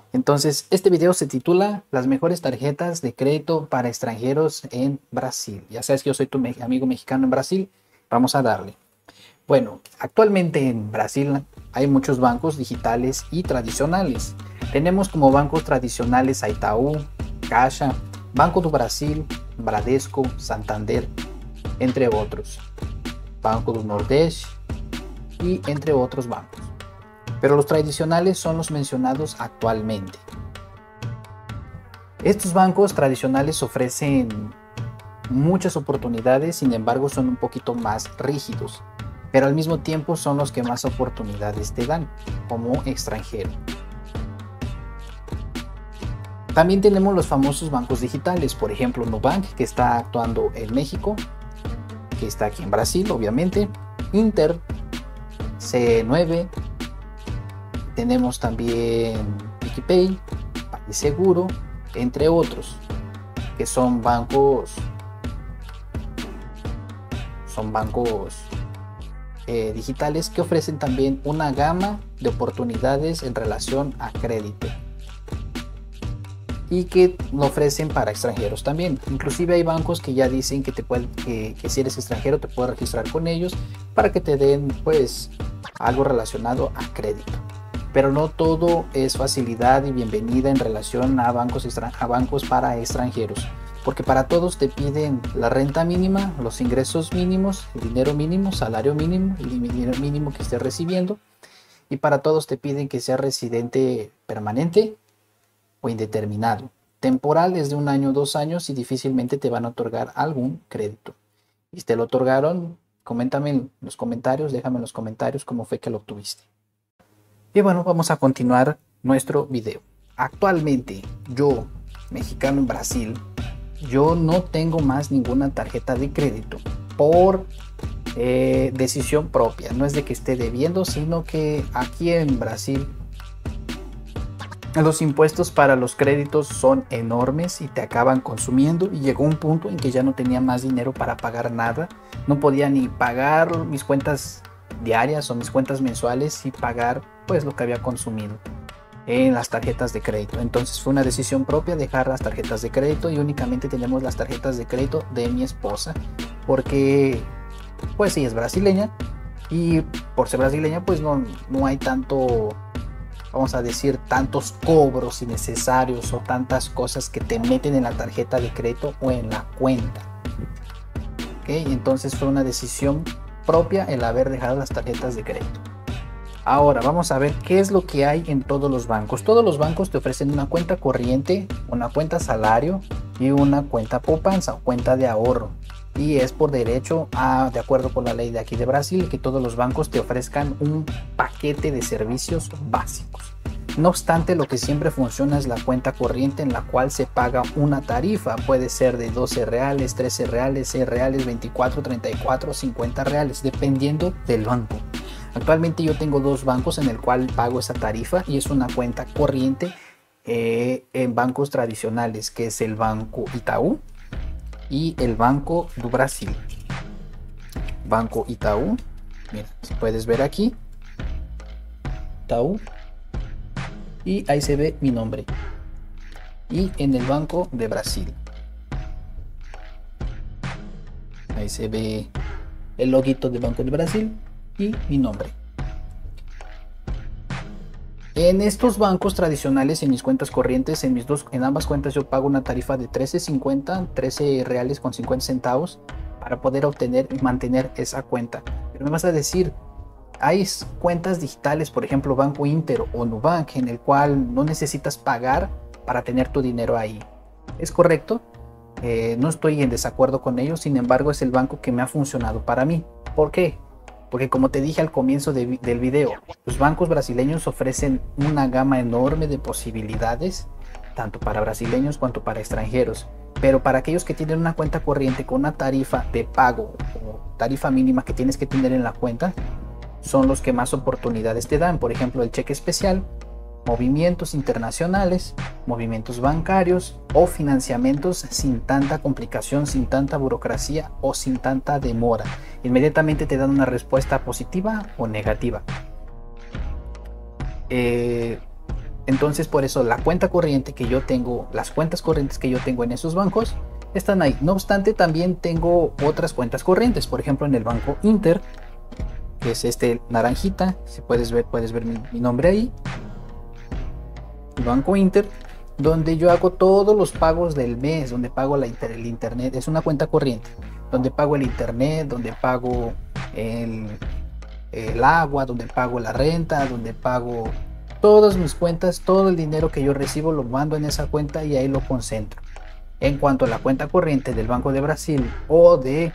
Entonces, este video se titula Las mejores tarjetas de crédito para extranjeros en Brasil. Ya sabes que yo soy tu amigo mexicano en Brasil. Vamos a darle. Bueno, actualmente en Brasil hay muchos bancos digitales y tradicionales. Tenemos como bancos tradicionales a Itaú, Caixa, Banco do Brasil, Bradesco, Santander, entre otros. Banco do Nordeste y entre otros bancos. Pero los tradicionales son los mencionados actualmente. Estos bancos tradicionales ofrecen muchas oportunidades, sin embargo son un poquito más rígidos, pero al mismo tiempo son los que más oportunidades te dan como extranjero. También tenemos los famosos bancos digitales, por ejemplo Nubank, que está actuando en México, que está aquí en Brasil obviamente, Inter, C9, tenemos también PicPay, PagSeguro, entre otros, que son bancos digitales que ofrecen también una gama de oportunidades en relación a crédito y que lo ofrecen para extranjeros también. Inclusive hay bancos que ya dicen que si eres extranjero te puedes registrar con ellos para que te den pues algo relacionado a crédito. Pero no todo es facilidad y bienvenida en relación a bancos para extranjeros, porque para todos te piden la renta mínima, los ingresos mínimos, el dinero mínimo, salario mínimo, el dinero mínimo que estés recibiendo, y para todos te piden que sea residente permanente o indeterminado. Temporal es de 1 año o 2 años y difícilmente te van a otorgar algún crédito. Y si te lo otorgaron, coméntame en los comentarios, déjame en los comentarios cómo fue que lo obtuviste. Y bueno, vamos a continuar nuestro video. Actualmente yo, mexicano en Brasil, yo no tengo más ninguna tarjeta de crédito por decisión propia. No es de que esté debiendo, sino que aquí en Brasil los impuestos para los créditos son enormes y te acaban consumiendo, y llegó un punto en que ya no tenía más dinero para pagar nada. No podía ni pagar mis cuentas diarias o mis cuentas mensuales y pagar pues lo que había consumido en las tarjetas de crédito. Entonces fue una decisión propia dejar las tarjetas de crédito y únicamente tenemos las tarjetas de crédito de mi esposa, porque pues ella es brasileña y por ser brasileña pues no hay tanto, vamos a decir, tantos cobros innecesarios o tantas cosas que te meten en la tarjeta de crédito o en la cuenta. ¿Okay? Entonces fue una decisión propia el haber dejado las tarjetas de crédito. Ahora vamos a ver qué es lo que hay en todos los bancos. Todos los bancos te ofrecen una cuenta corriente, una cuenta salario y una cuenta poupanza o cuenta de ahorro. Y es por derecho, de acuerdo con la ley de aquí de Brasil, que todos los bancos te ofrezcan un paquete de servicios básicos. No obstante, lo que siempre funciona es la cuenta corriente, en la cual se paga una tarifa. Puede ser de 12 reales, 13 reales, 6 reales, 24, 34, 50 reales, dependiendo del banco. Actualmente yo tengo 2 bancos en el cual pago esa tarifa y es una cuenta corriente en bancos tradicionales, que es el Banco Itaú y el Banco do Brasil. Banco Itaú, mira, si puedes ver aquí, Itaú, y ahí se ve mi nombre. Y en el Banco de Brasil, ahí se ve el loguito del Banco de Brasil y mi nombre. En estos bancos tradicionales, en mis cuentas corrientes, en ambas cuentas yo pago una tarifa de 13 reales con 50 centavos para poder obtener y mantener esa cuenta. Pero me vas a decir, hay cuentas digitales, por ejemplo Banco Inter o Nubank, en el cual no necesitas pagar para tener tu dinero ahí. ¿Es correcto? No estoy en desacuerdo con ellos, sin embargo es el banco que me ha funcionado para mí. ¿Por qué? Porque como te dije al comienzo del video, los bancos brasileños ofrecen una gama enorme de posibilidades, tanto para brasileños cuanto para extranjeros. Pero para aquellos que tienen una cuenta corriente con una tarifa de pago o tarifa mínima que tienes que tener en la cuenta, son los que más oportunidades te dan. Por ejemplo, el cheque especial, movimientos internacionales, movimientos bancarios o financiamientos sin tanta complicación, sin tanta burocracia o sin tanta demora. Inmediatamente te dan una respuesta positiva o negativa. Entonces por eso la cuenta corriente que yo tengo, las cuentas corrientes que yo tengo en esos bancos están ahí. No obstante, también tengo otras cuentas corrientes, por ejemplo en el Banco Inter, que es este naranjita, si puedes ver mi nombre ahí, el Banco Inter, donde yo hago todos los pagos del mes, donde pago el internet, es una cuenta corriente, donde pago el internet, donde pago el agua, donde pago la renta, donde pago todas mis cuentas, todo el dinero que yo recibo lo mando en esa cuenta y ahí lo concentro. En cuanto a la cuenta corriente del Banco de Brasil o de,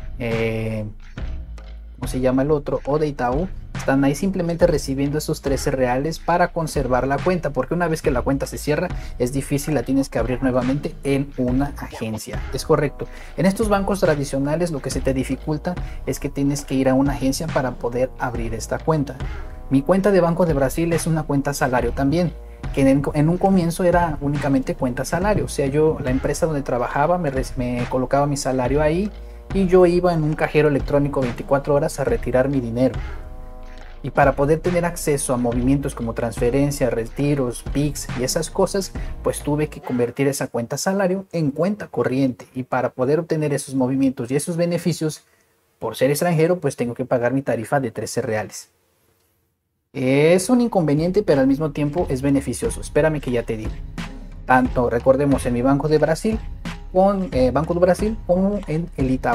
¿cómo se llama el otro? O de Itaú, están ahí simplemente recibiendo esos 13 reales para conservar la cuenta, porque una vez que la cuenta se cierra es difícil, la tienes que abrir nuevamente en una agencia. Es correcto. En estos bancos tradicionales lo que se te dificulta es que tienes que ir a una agencia para poder abrir esta cuenta. Mi cuenta de Banco de Brasil es una cuenta salario también, que en un comienzo era únicamente cuenta salario. O sea, yo, la empresa donde trabajaba me colocaba mi salario ahí y yo iba en un cajero electrónico 24 horas a retirar mi dinero. Y para poder tener acceso a movimientos como transferencias, retiros, PIX y esas cosas, pues tuve que convertir esa cuenta salario en cuenta corriente. Y para poder obtener esos movimientos y esos beneficios, por ser extranjero, pues tengo que pagar mi tarifa de 13 reales. Es un inconveniente, pero al mismo tiempo es beneficioso. Espérame que ya te digo. Tanto, recordemos, en mi Banco de Brasil, Banco de Brasil, como en el Itaú.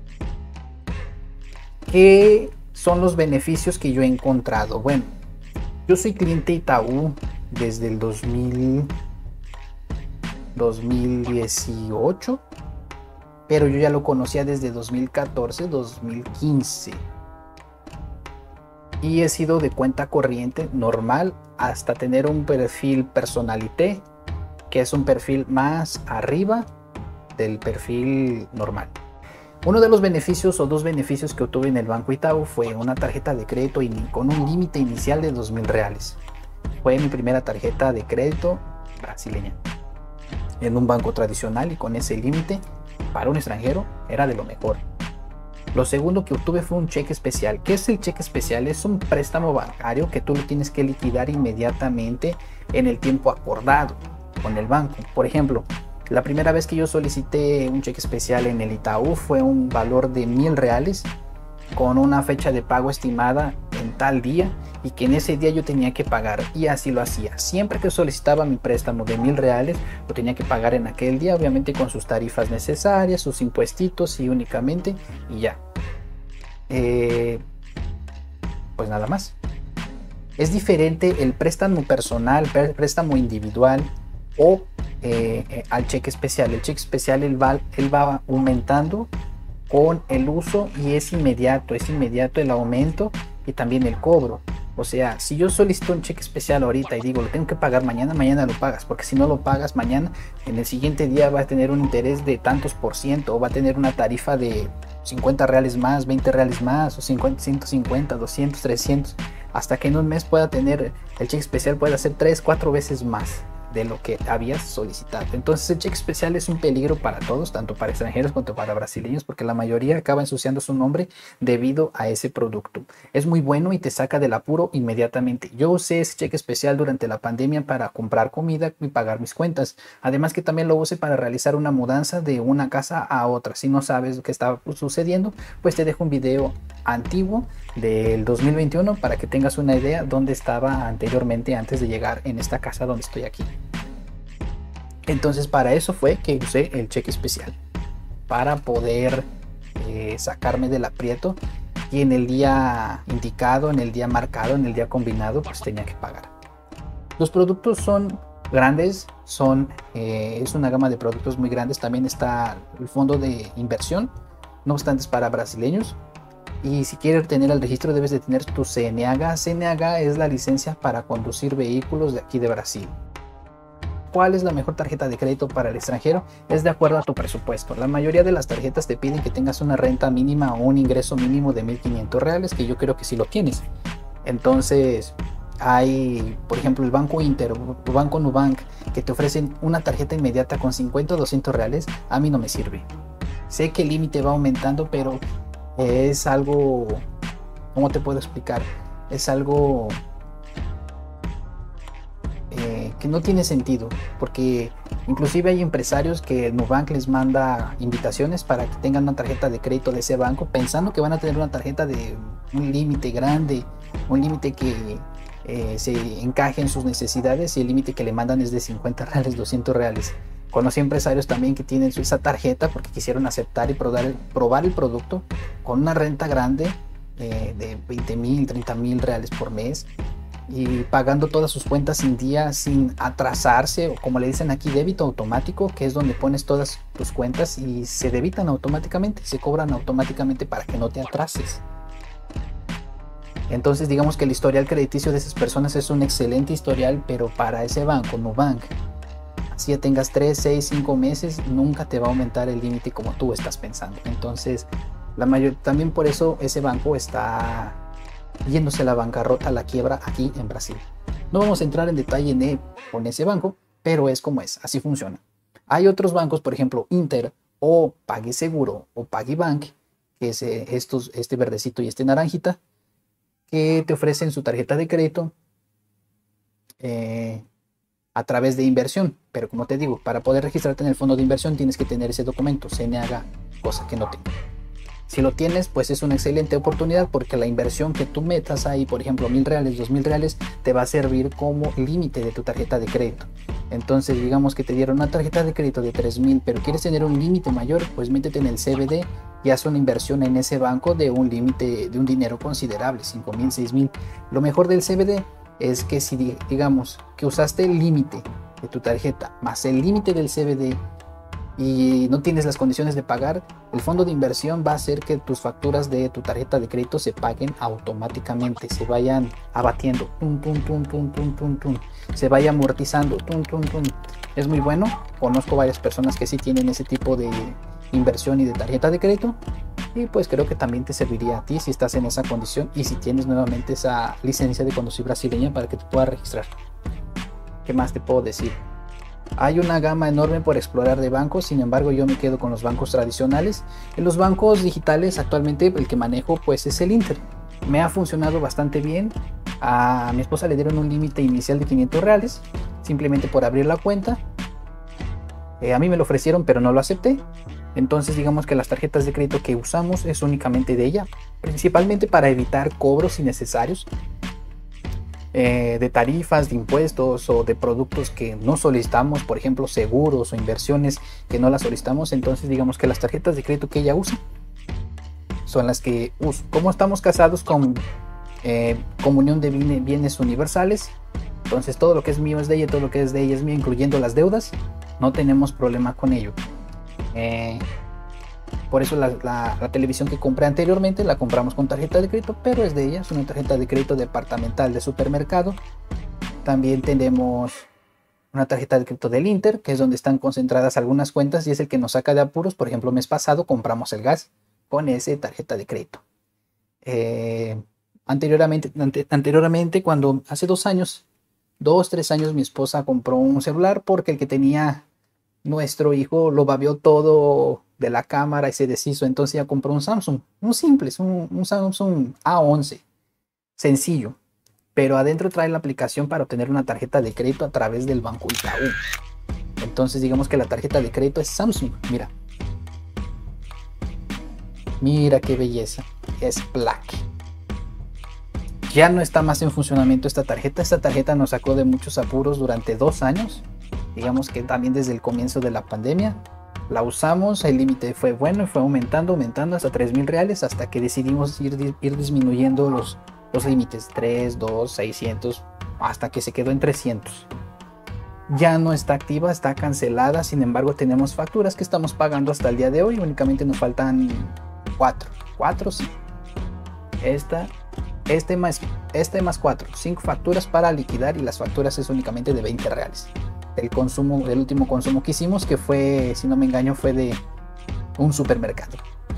¿Qué son los beneficios que yo he encontrado? Bueno, yo soy cliente Itaú desde el 2018, pero yo ya lo conocía desde 2014, 2015. Y he sido de cuenta corriente normal hasta tener un perfil personalité, que es un perfil más arriba del perfil normal. Uno de los beneficios o dos beneficios que obtuve en el Banco Itaú fue una tarjeta de crédito con un límite inicial de 2.000 reales. Fue mi primera tarjeta de crédito brasileña en un banco tradicional, y con ese límite para un extranjero era de lo mejor. Lo segundo que obtuve fue un cheque especial. ¿Qué es el cheque especial? Es un préstamo bancario que tú lo tienes que liquidar inmediatamente en el tiempo acordado con el banco. Por ejemplo, la primera vez que yo solicité un cheque especial en el Itaú fue un valor de 1.000 reales con una fecha de pago estimada en tal día, y que en ese día yo tenía que pagar, y así lo hacía. Siempre que solicitaba mi préstamo de 1.000 reales lo tenía que pagar en aquel día, obviamente con sus tarifas necesarias, sus impuestitos y únicamente, y ya. Pues nada más. Es diferente el préstamo personal, préstamo individual o al cheque especial. El cheque especial él va aumentando con el uso y es inmediato el aumento y también el cobro. O sea, si yo solicito un cheque especial ahorita y digo lo tengo que pagar mañana, mañana lo pagas, porque si no lo pagas mañana, en el siguiente día va a tener un interés de tantos por ciento, o va a tener una tarifa de 50 reales más, 20 reales más, o 50, 150, 200, 300, hasta que en un mes pueda tener el cheque especial, puede hacer 3, 4 veces más de lo que habías solicitado. Entonces el cheque especial es un peligro para todos, tanto para extranjeros como para brasileños, porque la mayoría acaba ensuciando su nombre debido a ese producto. Es muy bueno y te saca del apuro inmediatamente. Yo usé ese cheque especial durante la pandemia para comprar comida y pagar mis cuentas. Además que también lo usé para realizar una mudanza de una casa a otra. Si no sabes lo que está sucediendo, pues te dejo un video antiguo del 2021 para que tengas una idea dónde estaba anteriormente, antes de llegar en esta casa donde estoy aquí. Entonces para eso fue que usé el cheque especial, para poder sacarme del aprieto, y en el día indicado, en el día marcado, en el día combinado, pues tenía que pagar. Los productos son grandes, es una gama de productos muy grandes. También está el fondo de inversión, no obstante es para brasileños. Y si quieres tener el registro debes de tener tu CNH. CNH es la licencia para conducir vehículos de aquí de Brasil. ¿Cuál es la mejor tarjeta de crédito para el extranjero? Es de acuerdo a tu presupuesto. La mayoría de las tarjetas te piden que tengas una renta mínima o un ingreso mínimo de 1.500 reales, que yo creo que sí lo tienes. Entonces hay, por ejemplo, el Banco Inter o Banco Nubank, que te ofrecen una tarjeta inmediata con 50 o 200 reales. A mí no me sirve. Sé que el límite va aumentando, pero es algo, ¿cómo te puedo explicar? Es algo que no tiene sentido, porque inclusive hay empresarios que Nubank les manda invitaciones para que tengan una tarjeta de crédito de ese banco, pensando que van a tener una tarjeta de un límite grande, un límite que se encaje en sus necesidades, y el límite que le mandan es de 50 reales, 200 reales. Conocí empresarios también que tienen esa tarjeta porque quisieron aceptar y probar el producto con una renta grande de 20,000, 30,000 reales por mes, y pagando todas sus cuentas sin día, sin atrasarse, o como le dicen aquí, débito automático, que es donde pones todas tus cuentas y se debitan automáticamente, se cobran automáticamente para que no te atrases. Entonces digamos que el historial crediticio de esas personas es un excelente historial, pero para ese banco, Nubank, si ya tengas 3, 6, 5 meses, nunca te va a aumentar el límite como tú estás pensando. Entonces también por eso ese banco está yéndose a la bancarrota, a la quiebra aquí en Brasil. No vamos a entrar en detalle con ese banco, pero es como es, así funciona. Hay otros bancos, por ejemplo Inter o PagSeguro o PagBank, que es este verdecito y este naranjita, que te ofrecen su tarjeta de crédito a través de inversión. Pero como te digo, para poder registrarte en el fondo de inversión tienes que tener ese documento, CNH, cosa que no tengo. Si lo tienes, pues es una excelente oportunidad, porque la inversión que tú metas ahí, por ejemplo 1,000 reales, 2,000 reales, te va a servir como límite de tu tarjeta de crédito. Entonces digamos que te dieron una tarjeta de crédito de 3,000, pero quieres tener un límite mayor, pues métete en el CBD y haz una inversión en ese banco de un límite, de un dinero considerable, 5,000, 6,000. Lo mejor del CBD es que si digamos que usaste el límite de tu tarjeta más el límite del CBD y no tienes las condiciones de pagar, el fondo de inversión va a hacer que tus facturas de tu tarjeta de crédito se paguen automáticamente, se vayan abatiendo, se vaya amortizando. Es muy bueno. Conozco varias personas que sí tienen ese tipo de inversión y de tarjeta de crédito, y pues creo que también te serviría a ti si estás en esa condición y si tienes nuevamente esa licencia de conducir brasileña para que te puedas registrar. ¿Qué más te puedo decir? Hay una gama enorme por explorar de bancos, sin embargo yo me quedo con los bancos tradicionales. En los bancos digitales actualmente el que manejo pues es el Inter. Me ha funcionado bastante bien. A mi esposa le dieron un límite inicial de 500 reales, simplemente por abrir la cuenta. A mí me lo ofrecieron, pero no lo acepté. Entonces digamos que las tarjetas de crédito que usamos es únicamente de ella, principalmente para evitar cobros innecesarios de tarifas, de impuestos o de productos que no solicitamos, por ejemplo seguros o inversiones que no las solicitamos. Entonces digamos que las tarjetas de crédito que ella usa son las que uso. Como estamos casados con comunión de bienes universales, entonces todo lo que es mío es de ella, todo lo que es de ella es mío, incluyendo las deudas. No tenemos problema con ello. Por eso la televisión que compré anteriormente la compramos con tarjeta de crédito, pero es de ella, es una tarjeta de crédito departamental de supermercado. También tenemos una tarjeta de crédito del Inter, que es donde están concentradas algunas cuentas y es el que nos saca de apuros. Por ejemplo, el mes pasado compramos el gas con esa tarjeta de crédito. Anteriormente, cuando hace 2 años, 3 años, mi esposa compró un celular porque el que tenía nuestro hijo lo babeó todo de la cámara y se deshizo. Entonces ya compró un Samsung, un simple, un Samsung A11, sencillo, pero adentro trae la aplicación para obtener una tarjeta de crédito a través del Banco Itaú. Entonces digamos que la tarjeta de crédito es Samsung. Mira qué belleza, es Black. Ya no está más en funcionamiento esta tarjeta. Esta tarjeta nos sacó de muchos apuros durante 2 años. Digamos que también desde el comienzo de la pandemia la usamos, el límite fue bueno y fue aumentando hasta 3,000 reales, hasta que decidimos ir disminuyendo los límites, 3, 2, 600, hasta que se quedó en 300. Ya no está activa, está cancelada. Sin embargo tenemos facturas que estamos pagando hasta el día de hoy. Únicamente nos faltan 4, sí. Este más 4, 5 facturas para liquidar, y las facturas es únicamente de 20 reales. El último consumo que hicimos, que fue, si no me engaño, fue de un supermercado.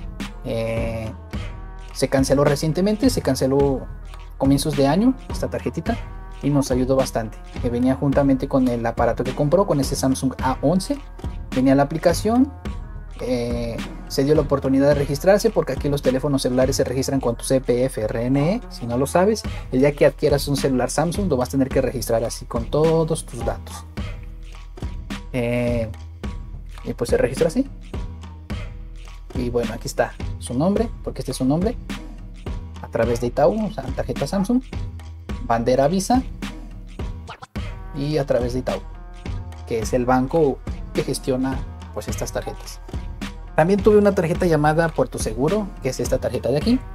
Se canceló recientemente, se canceló a comienzos de año esta tarjetita, y nos ayudó bastante. Que venía juntamente con el aparato que compró, con ese Samsung A11, venía la aplicación se dio la oportunidad de registrarse, porque aquí los teléfonos celulares se registran con tu CPF RNE. Si no lo sabes, el día que adquieras un celular Samsung lo vas a tener que registrar así con todos tus datos. Y pues se registra así. Y bueno, aquí está su nombre, porque este es su nombre, a través de Itaú, o sea, tarjeta Samsung, bandera Visa, y a través de Itaú, que es el banco que gestiona pues estas tarjetas. También tuve una tarjeta llamada Puerto Seguro, que es esta tarjeta de aquí.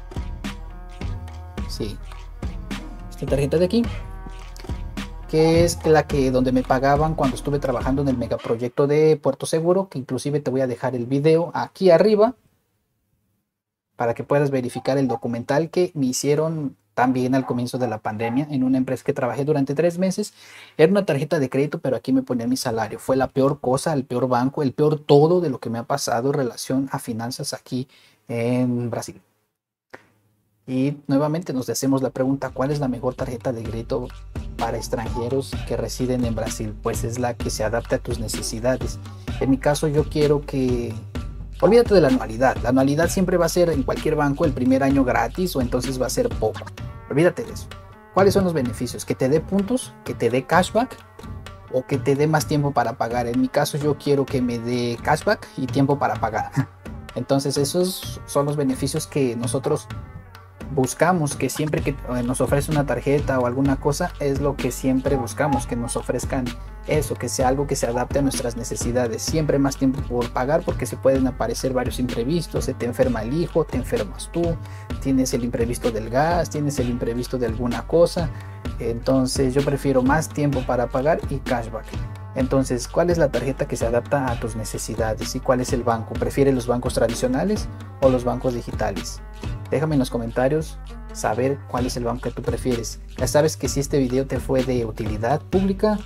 Sí, esta tarjeta de aquí, que es la que donde me pagaban cuando estuve trabajando en el megaproyecto de Puerto Seguro, que inclusive te voy a dejar el video aquí arriba para que puedas verificar el documental que me hicieron también al comienzo de la pandemia en una empresa que trabajé durante 3 meses. Era una tarjeta de crédito, pero aquí me ponía mi salario. Fue la peor cosa, el peor banco, el peor todo de lo que me ha pasado en relación a finanzas aquí en Brasil. Y nuevamente nos hacemos la pregunta, ¿cuál es la mejor tarjeta de crédito para extranjeros que residen en Brasil? Pues es la que se adapte a tus necesidades. En mi caso yo quiero que... Olvídate de la anualidad. La anualidad siempre va a ser en cualquier banco el primer año gratis, o entonces va a ser poco. Olvídate de eso. ¿Cuáles son los beneficios? Que te dé puntos, que te dé cashback o que te dé más tiempo para pagar. En mi caso yo quiero que me dé cashback y tiempo para pagar. Entonces esos son los beneficios que nosotros buscamos, que siempre que nos ofrece una tarjeta o alguna cosa, es lo que siempre buscamos, que nos ofrezcan eso, que sea algo que se adapte a nuestras necesidades. Siempre más tiempo por pagar, porque se pueden aparecer varios imprevistos. Se te enferma el hijo, te enfermas tú, tienes el imprevisto del gas, tienes el imprevisto de alguna cosa. Entonces yo prefiero más tiempo para pagar y cashback. Entonces, ¿cuál es la tarjeta que se adapta a tus necesidades? ¿Y cuál es el banco? ¿Prefieres los bancos tradicionales o los bancos digitales? Déjame en los comentarios saber cuál es el banco que tú prefieres. Ya sabes que si este video te fue de utilidad pública,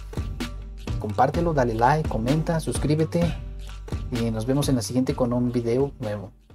compártelo, dale like, comenta, suscríbete y nos vemos en la siguiente con un video nuevo.